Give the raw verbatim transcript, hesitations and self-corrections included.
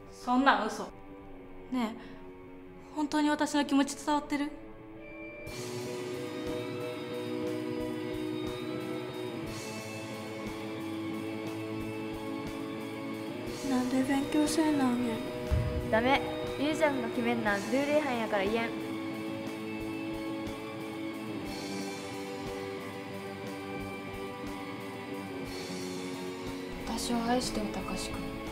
そんなん嘘。ねえ、本当に私の気持ち伝わってる？ なんで勉強せんなんねん。 ダメ、ゆうちゃんが決めんなんルール違反やから言えん。 私を愛してよ、たかしくん。